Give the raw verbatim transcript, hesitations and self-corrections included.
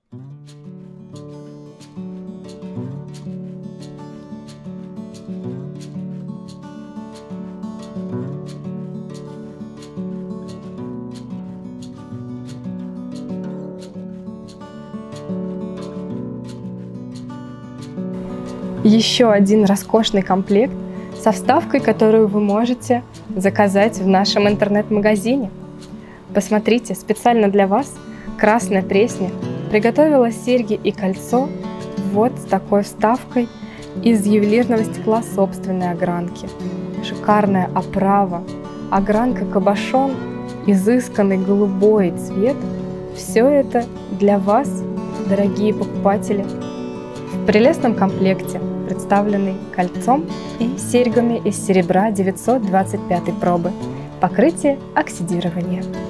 Еще один роскошный комплект со вставкой, которую вы можете заказать в нашем интернет-магазине. Посмотрите, специально для вас Красная Пресня приготовила серьги и кольцо вот с такой вставкой из ювелирного стекла собственной огранки. Шикарная оправа, огранка кабошон, изысканный голубой цвет. Все это для вас, дорогие покупатели, в прелестном комплекте, представленный кольцом и серьгами из серебра девятьсот двадцать пятой пробы. Покрытие оксидирования.